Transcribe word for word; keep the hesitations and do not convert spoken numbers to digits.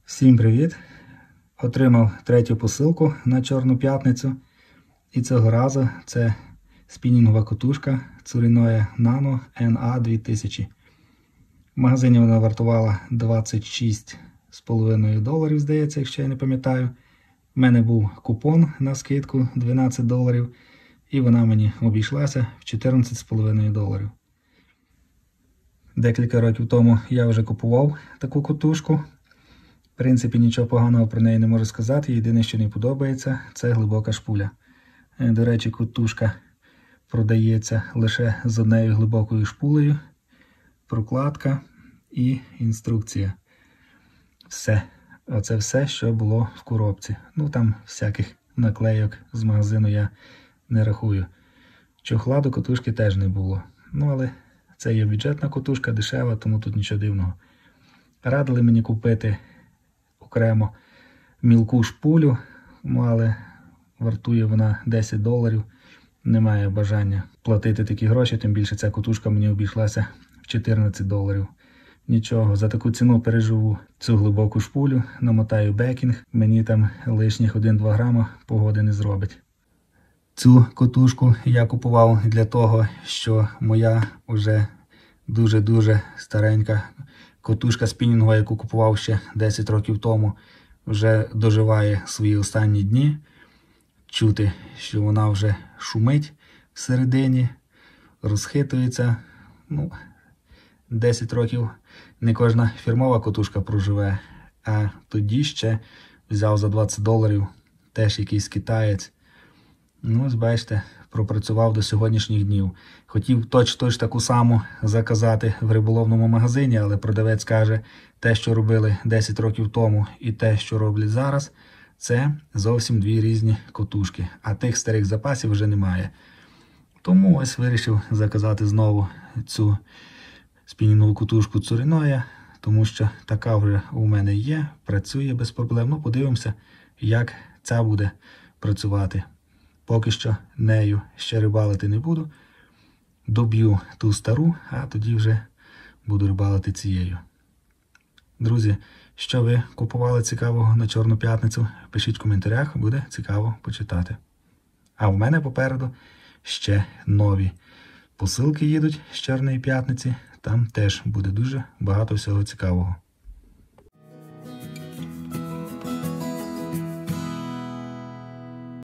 Всім привіт! Отримав третю посилку на Чорну п'ятницю. І цього разу це спінінгова котушка Tsurinoya Nano ен а дві тисячі. В магазині вона вартувала двадцять шість з половиною доларів, здається, якщо я не пам'ятаю. У мене був купон на скидку дванадцять доларів. І вона мені обійшлася в чотирнадцять з половиною доларів. Декілька років тому я вже купував таку котушку. В принципі, нічого поганого про неї не можу сказати. Єдине, що не подобається, це глибока шпуля. До речі, котушка продається лише з однією глибокою шпулею, прокладка і інструкція. Все. Оце все, що було в коробці. Ну, там всяких наклейок з магазину я не рахую. Чохла до котушки теж не було. Ну, але це є бюджетна котушка, дешева, тому тут нічого дивного. Радили мені купити окремо мілку шпулю, але вартує вона десять доларів. Немає бажання платити такі гроші, тим більше ця котушка мені обійшлася в чотирнадцять доларів. Нічого, за таку ціну переживу цю глибоку шпулю, намотаю бекінг, мені там лишніх один-два грама погоди не зробить. Цю котушку я купував для того, що моя вже дуже-дуже старенька котушка спінінгова, яку купував ще десять років тому, вже доживає свої останні дні. Чути, що вона вже шумить всередині, розхитується. Ну, десять років не кожна фірмова котушка проживе. А тоді ще взяв за двадцять доларів теж якийсь китаєць. Ну, ось бачите, пропрацював до сьогоднішніх днів. Хотів точ-точ таку саму заказати в риболовному магазині, але продавець каже, те, що робили десять років тому і те, що роблять зараз, це зовсім дві різні котушки. А тих старих запасів вже немає. Тому ось вирішив заказати знову цю спінінгову котушку Tsurinoya, тому що така вже у мене є, працює без проблем. Ну, подивимося, як ця буде працювати. Поки що нею ще рибалити не буду. Доб'ю ту стару, а тоді вже буду рибалити цією. Друзі, що ви купували цікавого на Чорну п'ятницю? Пишіть в коментарях, буде цікаво почитати. А в мене попереду ще нові посилки їдуть з Чорної п'ятниці. Там теж буде дуже багато всього цікавого.